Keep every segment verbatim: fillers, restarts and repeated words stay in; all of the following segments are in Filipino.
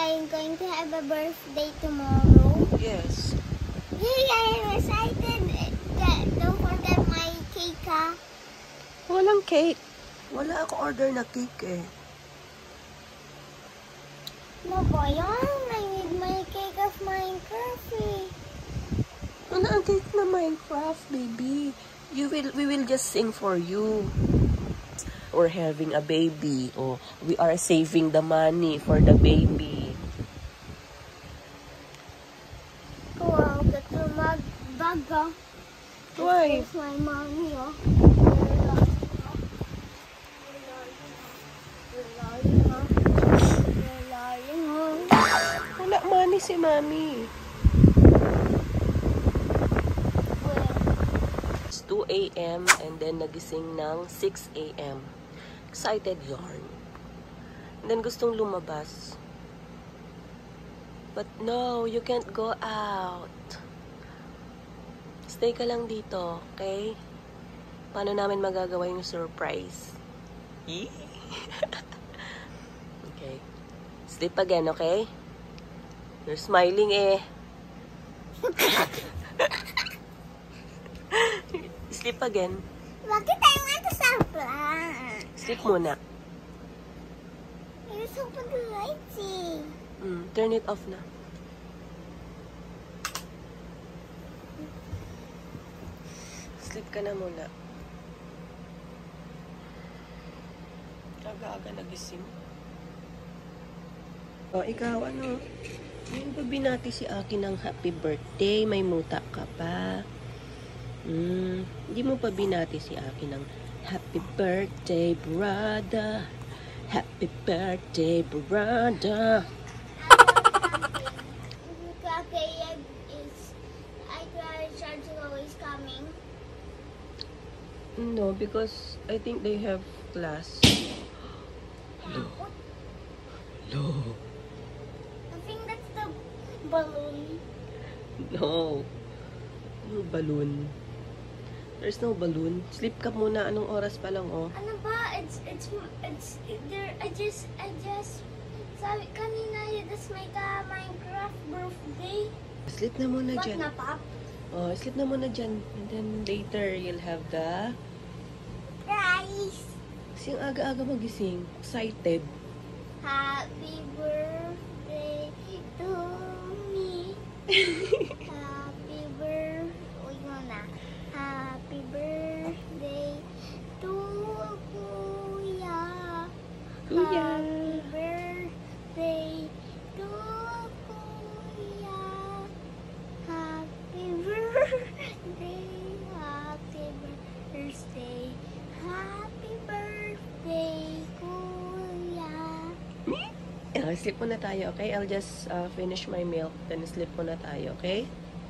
I'm going to have a birthday tomorrow. Yes. Yay, I'm excited. Don't forget my cake, ha? Walang cake. Wala ako order na cake eh. No ba yan? I need my cake of Minecraft eh. Ano ang cake na Minecraft, baby? You will, we will just sing for you. We're having a baby. Oh, we are saving the money for the baby. Wow, that's a mag bag, ah. Why? That's my money, oh. Wala money si Mami. It's two A M and then nagising ng six A M Excited yarn. And then gustong lumabas. But no, you can't go out. Stay ka lang dito, okay? Paano namin magagawa yung surprise? Okay. Sleep again, okay? You're smiling eh. Sleep again. Bakit tayo nga ito sa plan? Sleep muna. It's so lighting. Mm, turn it off na. Sleep ka na muna. Aga-aga nagising. O, ikaw, ano? Ngayon pa binati si akin ng happy birthday. May muta ka pa. Hmm, hindi mo pa binati si akin ng happy birthday, brother. Happy birthday, brother. Okay, is I try charging always coming. No, because I think they have class. Hello. No. I think that's the balloon. No. No balloon. There's no balloon. Sleep ka muna. Anong oras pa lang, oh? Ano ba? It's, it's, it's, there, I just, I just, sabi kanina, that's my ka Minecraft birthday. Sleep na muna What dyan. na, Pop? Oh, sleep na muna dyan. And then later, you'll have the... Rice. Kasi yung aga-aga magising. Excited. Happy birthday to me. Happy birthday. Uy, muna. Happy birthday to Kuya. Kuya. Happy birthday to Kuya. Happy birthday. Happy birthday. Happy birthday, Kuya. Uh, sleep muna tayo, okay? I'll just uh, finish my milk. Then sleep muna tayo, okay?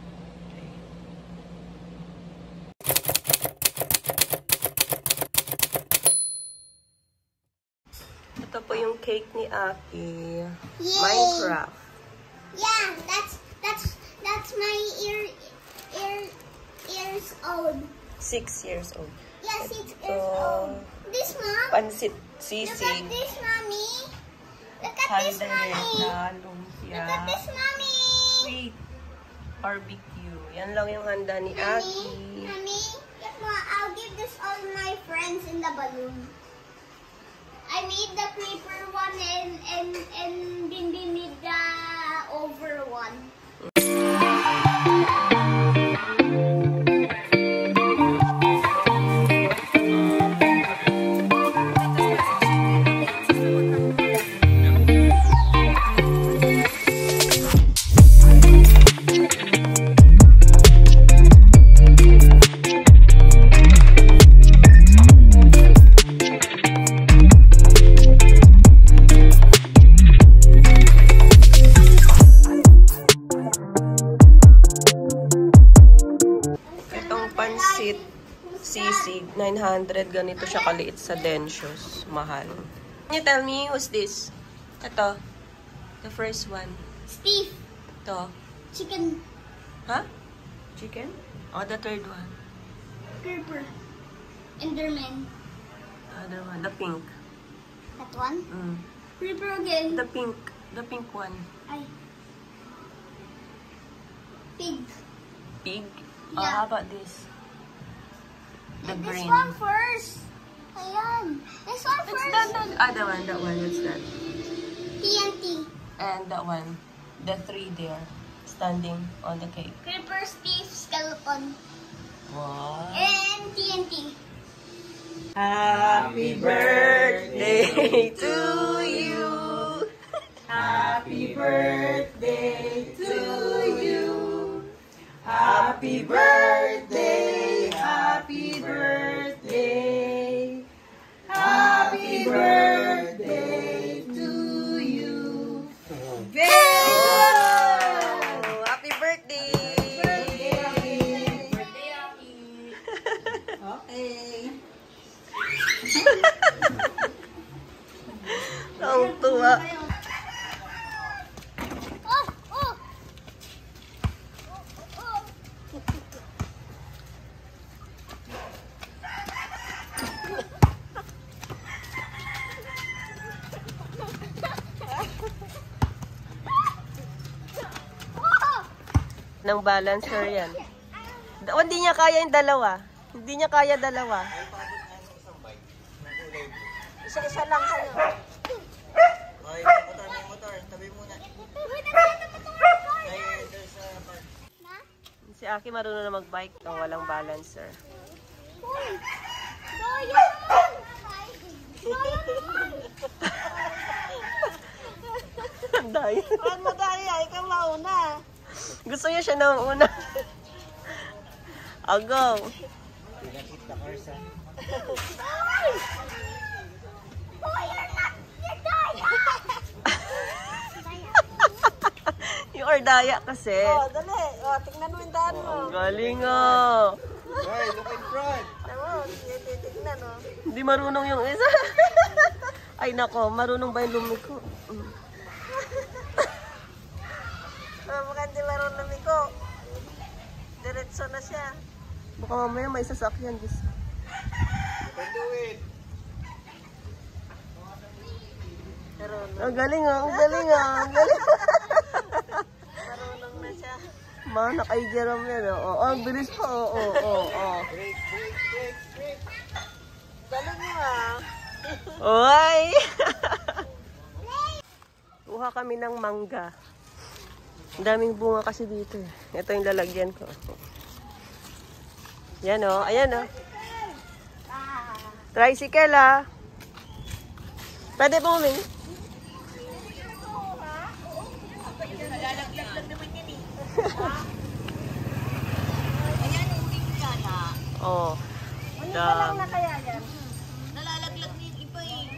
Ito po yung cake ni Aki. Yay! Minecraft. Yeah, that's that's that's my ear ear ears old. Six years old. Yeah, six Ito, years old. This mom. Pansit Look sisig. at this, mommy. Look at this, mommy. Caldereta, lumpia. Look at this, mommy. Sweet. Barbecue. Yan lang yung handa ni Mommy, Aki. mommy, look, Ma, I'll give this all my friends in the balloon. I made the creeper one and and and Bimbi made the over one. Pansit sisig, nine hundred. Ganito siya kaliit sa Densho's. Mahal. Can you tell me who's this? Ito. The first one. Steve. Ito. Chicken. Huh? Chicken? Oh, the third one. Creeper. Enderman. The other one. The pink. That one. Mm. Creeper again. The pink. The pink one. Ay. Pig. Pig? Yeah. Oh, how about this? The And green. this one first. Ayan. This one It's first. that, that, ah, that one, that one, what's that? T N T. And that one, the three there, standing on the cake. Creeper, Steve, Skeleton. Wow. And T N T. Happy birthday to you. Happy birthday to you. Happy birthday, happy birthday. Happy birthday to you. Very good! Happy birthday! Okay. Ang tuwa. Oh, oh. Oh, oh. Ng balancer yan. O, hindi niya kaya yung dalawa. Hindi niya kaya dalawa. Isa-isa lang kayo. Okay, motor, may motor. Tabi muna. Ay, there's a park. Si Aki marunong na mag-bike nang walang balancer. Uy! Daya naman! Daya naman! Ang daya. Huwag mo daya, ikaw mauna. Gusto niya siya na una. I'll go. Pinakit the cars, ha? Uy! Oh, you're not! You're Daya! You are daya kasi. Oh, dali. Oh, tingnan mo yung daan mo. Ang galing oh. Hey, look in front! Tama, titignan oh. Hindi marunong yung isa. Ay nako, marunong ba yung lumiko? Mm. Oh, mukhang hindi marunong lumiko. Diretso na siya. Baka mamaya may sasakyan. Diyos. You can do it! Marunong. Ang galing ah, ang galing ah, ang galing. Marunong na siya. Ma, nakaigiram yan oh. Oh, ang bilis pa oh, oh, oh, oh. Break, break, break, break! Galing mo ah. Oy! Kuha kami ng mangga. Ang daming bunga kasi dito. eh. Ito yung lalagyan ko. Yan o. Oh. Ayan o. Oh. Tricycle ah. Pwede po mami. Ayan, hindi ko yata. Oh. Ano ka lang na kaya yan? Nalalaglag niya yung iba eh.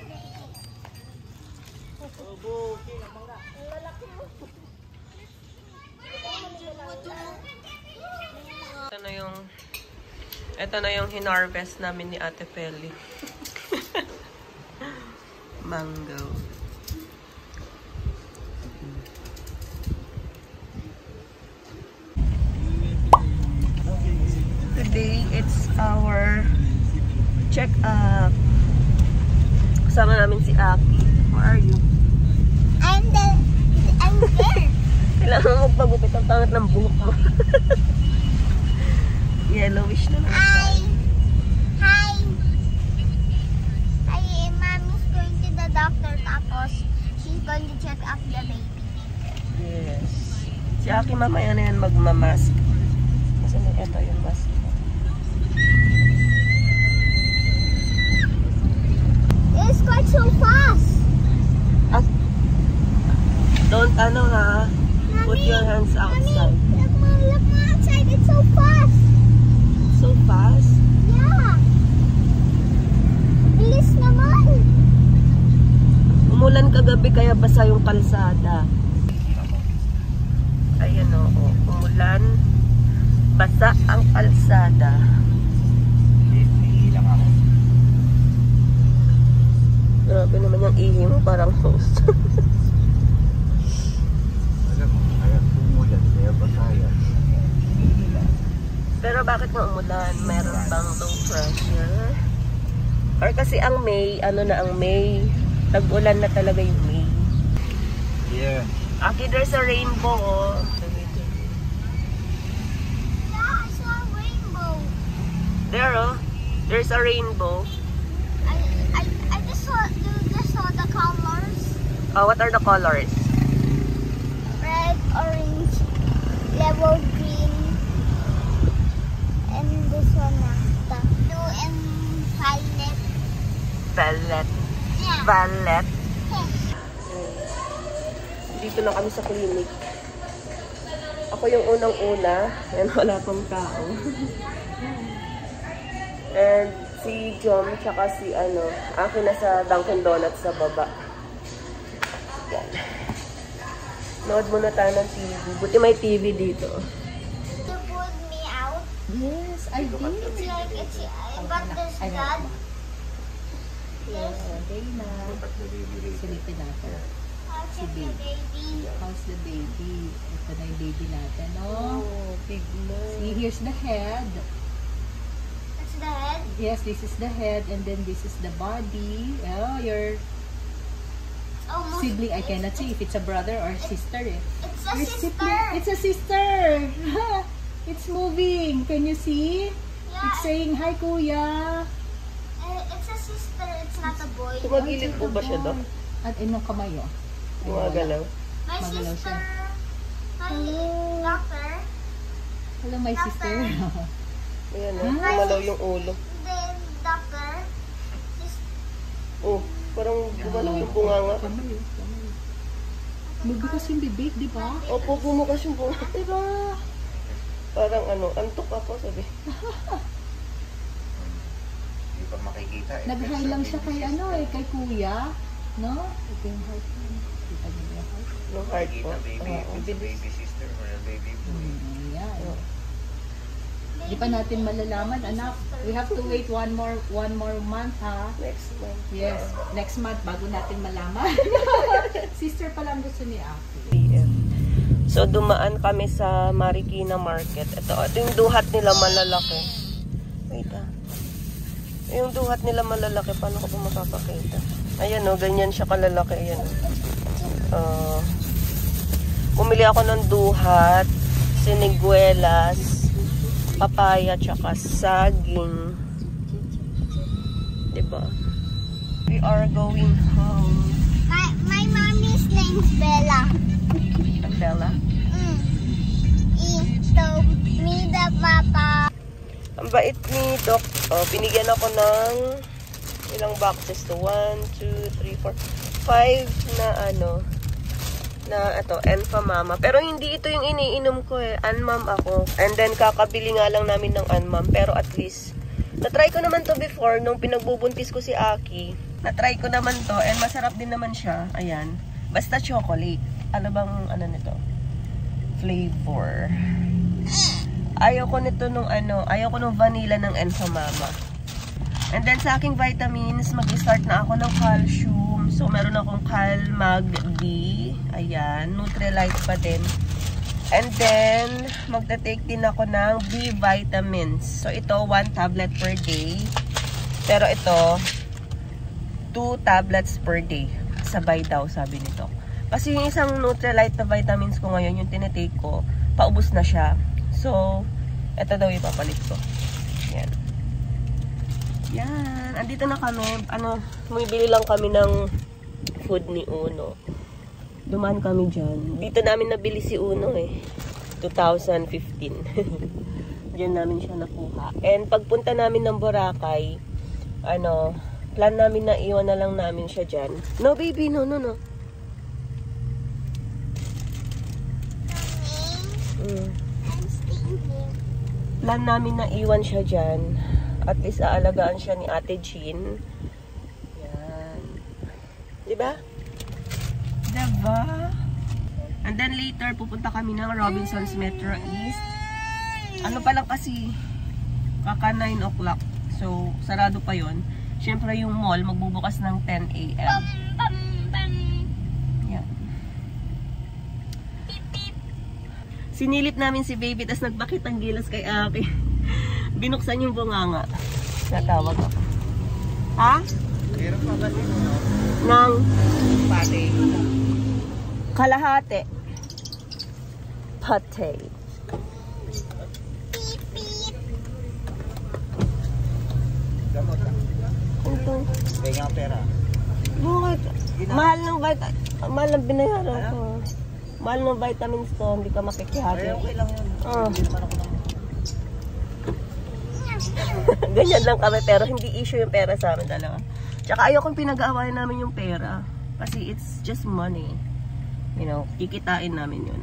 Obo, okay, ang mangga. Ito na yung ito na yung hinarvest namin ni Ate Feli. Mango. Today, it's our check-up. Kasama namin si Aki. Where are you? I'm the... I'm there. Kailangan mo magpagupit ang pangit ng buhok mo. Yellowish na lang. Hi. Hi. Hi, Mommy's going to the doctor tapos she's going to check up the baby. Yes. Si Aki mamaya na yan magmamask. Kasi ito yung mask. It's quite so fast. Ah, don't ano ha. Put Mommy, your hands outside. Mommy, look mo, look mo outside. It's so fast. So fast. Yeah. Bilis naman. Umulan kagabi kaya basa yung kalsada. Ayan o, oh, umulan. Basa ang kalsada. Hindi lang ako. Grabe naman yung ihi mo, parang host. Alam mo, kaya tumulan, kaya basayan. Pero bakit mo umulan? Meron bang low pressure? Or kasi ang May, ano na ang May, tag-ulan na talaga yung May. Yeah. Aki, there's a rainbow, oh. Yeah, I saw a rainbow. There, oh. There's a rainbow. I, I, I just saw, you just saw the colors. Oh, what are the colors? Red, orange, yellow, green, and this one na. Blue and violet. Violet. Yeah. Violet. Okay. Dito na kami sa clinic. Ako yung unang-una. Ayan, wala pang tao. And si Jom, tsaka si ano, akin na sa Dunkin' Donuts sa baba. Yan. Nood muna tayo ng T V. Buti may T V dito. To put me out. Yes, I did. It's like, it's, but there's blood. There's, Dana. Silipin natin. how's the baby? How's the baby? Ito na yung baby natin, oh. Oh, big no. See, here's the head. That's the head. Yes, this is the head, and then this is the body. Oh, your Almost. sibling, I cannot see if it's a brother or sister. Eh. It's a Your sister. sibling- It's a sister. It's moving. Can you see? Yeah, It's saying, hi, kuya. uh, it's a sister. It's not a boy. Tumagilid po ba siya, Dok? At inong kamay, oh. Ay, wala. Gumagalaw. My Magalaw sister. siya. My Hello. doctor. Hello, my sister. Ayan, oh. Gumalaw yung ulo. The doctor. Is, Oh, parang gumalaw yung bunganga. Kamay, oh. Kamay. Magbukas yung bibig, di ba? Opo, bumukas yung bunganga. Diba? Parang ano, antok ako, sabi. Hindi pa makikita eh. Nag-hi lang siya kay ano eh, kay kuya. No? Ito yung heart niya. Kita niyo yung heart? No heart po. Makikita baby, Oo. it's a baby sister or a baby boy. Hmm, yan. Di pa natin malalaman, anak. We have to wait one more one more month, ha? Next month. Yes. Next month, bago natin malaman. Sister pa lang gusto ni Aki. P M. So, dumaan kami sa Marikina Market. Ito, ito yung duhat nila malalaki. Wait ah. Yung duhat nila malalaki, paano ko ba makapakita? Ayan o, ganyan siya kalalaki. Ayan o. Uh, bumili ako ng duhat, siniguelas, papaya, tsaka saging. Diba? We are going home. my, my mommy's name's Bella. Bella? Mm. Ito, me the papa. Ang bait ni Doc. Oh, binigyan ako ng ilang boxes to. one, two, three, four, five na ano, na ito, Enfamama. Pero hindi ito yung iniinom ko eh. Anmam ako. And then, kakabili nga lang namin ng Anmam. Pero at least, na-try ko naman to before, nung pinagbubuntis ko si Aki. Na-try ko naman to, and masarap din naman siya. Ayan. Basta chocolate. Ano bang, ano nito? Flavor. Ayaw ko nito nung ano, ayaw ko nung vanilla ng Enfamama. And then sa aking vitamins, mag-start na ako ng calcium. So meron akong Cal Mag D. Ayan, Nutrilite pa din. And then, magta-take din ako ng B vitamins. So ito, one tablet per day. Pero ito, two tablets per day. Sabay daw, sabi nito. Kasi yung isang Nutrilite na vitamins ko ngayon, yung tinitake ko, paubos na siya. So, ito daw ipapalit ko. Yan. Yan. Andito na kami. Ano, bumibili lang kami ng food ni Uno. Dumaan kami dyan. Dito namin nabili si Uno eh. two thousand fifteen. Diyan namin siya nakuha. And pagpunta namin ng Boracay, ano, plan namin na iwan na lang namin siya dyan. No baby, no, no, no. Mm. I'm staying here. Plan namin na iwan siya dyan. At least aalagaan siya ni Ate Jean. Yan. Diba? Diba? And then later, pupunta kami ng Robinsons Metro East. Ano pa lang kasi, kaka nine o'clock. So, sarado pa yon. Siyempre yung mall, magbubukas ng ten A M Bum, bum. Yan. Sinilip namin si baby, tas nagbakit ang gilas kay Aki. Binuksan yung bunganga. Natawag ako. Ha? Meron pa kasi no? Nang? Pati. Kalahati. Pate. Beep, beep. Gamot ah. Ito. Kaya nga pera. Bakit? Mahal ng vitamin. Mahal ng binayaran ko. Mahal ng vitamins to. Hindi ka makikihati. Ay, okay lang yun. Oh. Hindi naman ako lang. Ganyan lang kami, pero hindi issue yung pera sa amin dalawa. Tsaka ayokong pinag-aawayan namin yung pera. Kasi it's just money. You know, kikitain namin yun.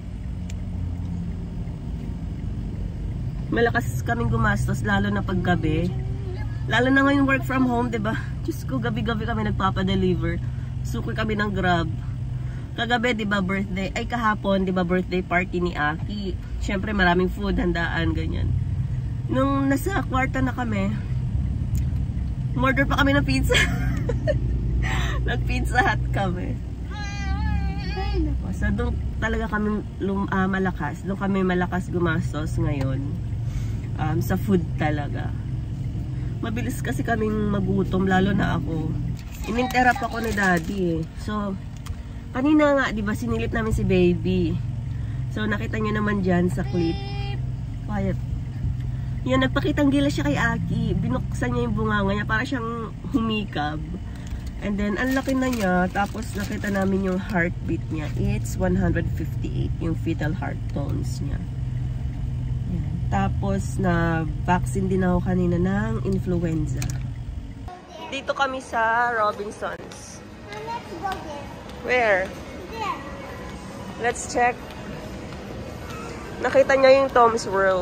Malakas kaming gumastos, lalo na pag gabi. Lalo na ngayon work from home, diba? Diyos ko, gabi-gabi kami nagpapadeliver. Suki kami ng Grab. Kagabi, diba, birthday, ay kahapon, diba, birthday party ni Aki. Siyempre, maraming food, handaan, ganyan. Nung nasa kwarta na kami, order pa kami ng pizza. Nag-pizza hut kami. Ay, naku. So, doon talaga kami lum, uh, malakas. Doon kami malakas gumastos ngayon. Um, sa food talaga. Mabilis kasi kaming magutom, lalo na ako. Ininterrupt ako ni Daddy eh. So, kanina nga, di ba, sinilip namin si Baby. So, nakita niyo naman dyan sa clip. Quiet. Yan, nagpakitang gila siya kay Aki. Binuksan niya yung bunganga niya para siyang humikab. And then, ang laki na niya. Tapos, nakita namin yung heartbeat niya. It's one hundred fifty-eight, yung fetal heart tones niya. Yan. Tapos, na-vaccine din ako kanina ng influenza. Dito kami sa Robinsons. Now let's go there. Where? There. Let's check. Nakita niya yung Tom's World.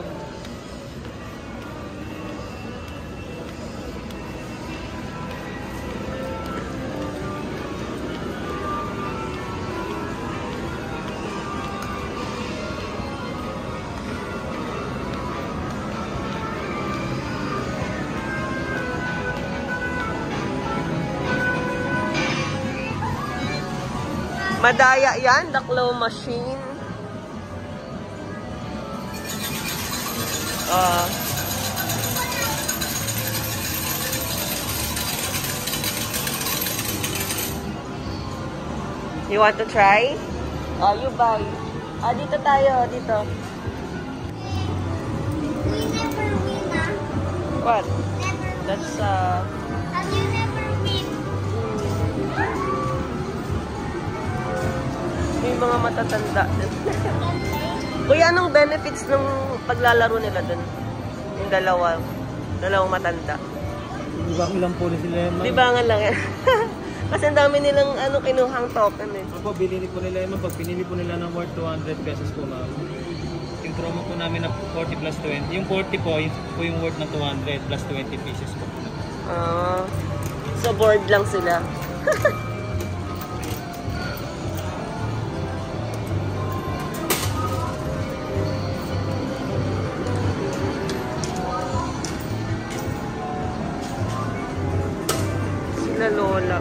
Madaya yan, the claw machine. Uh, you want to try? Oh, you buy. Ah, dito tayo, dito. We never win, ah. What? Never win. That's, uh... Have you never win? May mga matatanda din. Kuya, anong benefits ng paglalaro nila dun? Yung dalawa. Dalawang matanda. Di ba ilang po na sila yan? Di ba nga lang yan? Kasi ang dami nilang ano, kinuhang token eh. Ako, binili po nila yun. Pag pinili po nila ng worth two hundred pesos po, ma'am. Yung promo po namin na forty plus twenty. Yung forty po, yun po yung worth ng two hundred plus twenty pieces po. Ah, so bored lang sila. Sila Lola.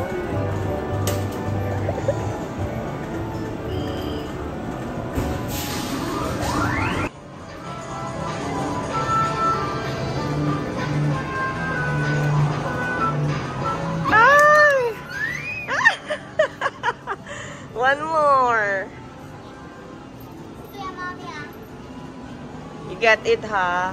One more. Yeah, mommy, ah. You get it, ha?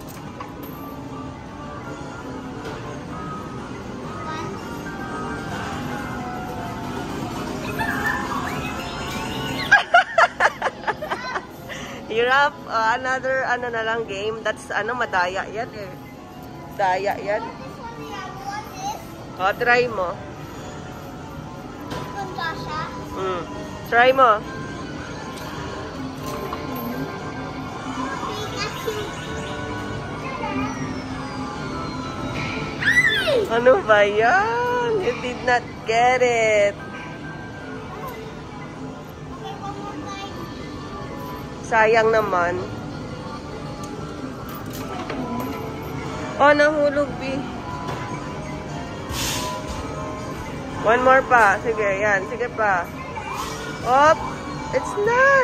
Hirap. Uh, another, ano na lang game. That's, ano, madaya yan eh. Daya yan. This one, yeah. What is? O, try mo. From Tasha. Mm. Try mo. Ano ba yan? You did not get it. Okay, one more time. Sayang naman. Oh, nahulog, B. One more pa. Sige, yan. Sige pa. Op! It's not!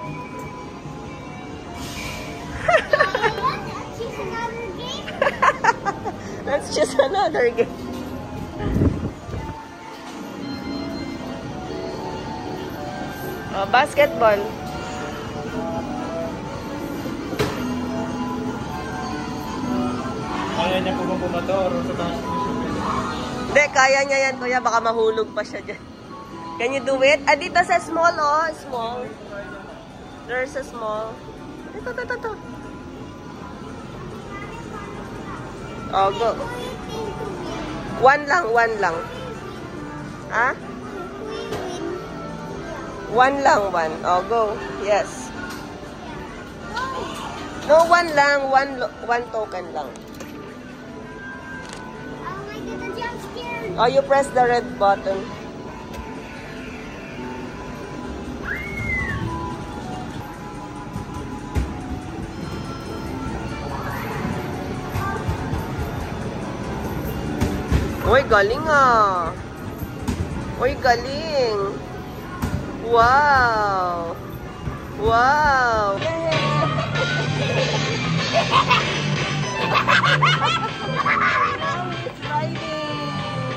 Let's choose another game. That's just another game. Oh, basketball. Kaya niya po bang bumato or sa taas? Hindi, kaya niya yan, kuya. Baka mahulog pa siya dyan. Can you do it? Ah, dito sa small, oh. Small. There's a small. Ito, ito, ito, ito. Oh, go. One lang, one lang. Ah? One lang, one. Oh, go. Yes. No, one lang. One, one token lang. Oh my goodness, I'm scared. Oh, you press the red button. Uy, galing ah. Uy, galing. Wow. Wow. Now it's riding.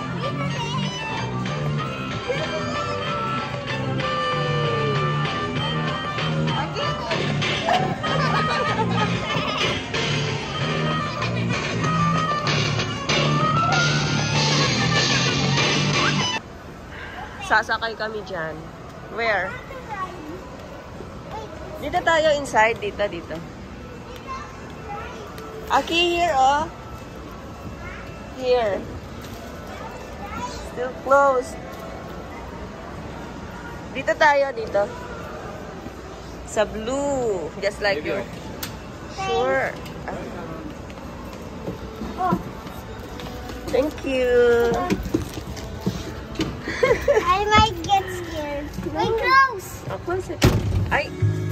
Sasakay kami dyan. Where? Dito tayo inside. Dito, dito. Aki, here, oh. Here. Still closed. Dito tayo, dito. Sa blue. Just like you. Sure. Oh, Thank you. I might get scared. Wait, close. Oh, close it. Ay.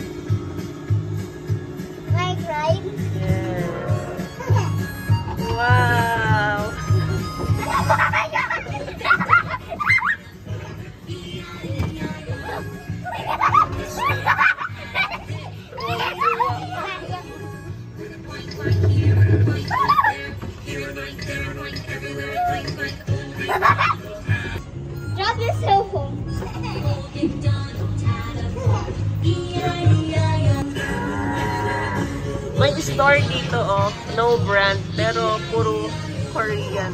Like ride. Yeah. Wow. Drop your cell phone. May store dito, oh. No brand, pero puro Korean.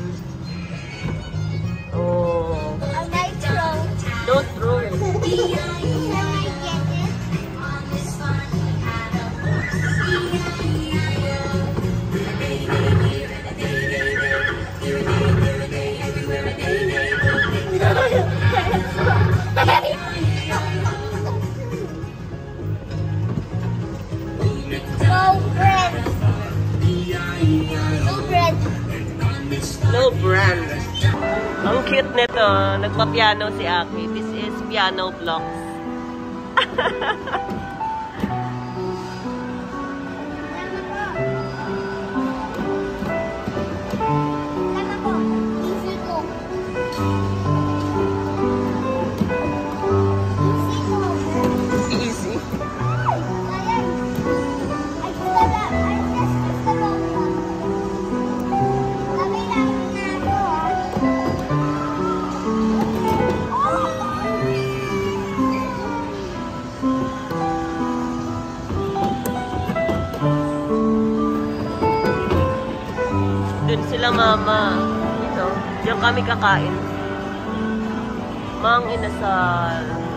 Oh. I might throw. Don't throw it. I might get it. No bread. No bread. No brand. Ang cute nito. Nagpa-piano si Aki. This is piano blocks. Tama ko. Easy ko. Easy ko. Easy. Ayan. I put the la- I just put the wrong one. Sabi lang na ako, ah. Dun sila mama. Dito. Diyan kami kakain. Mang inasal.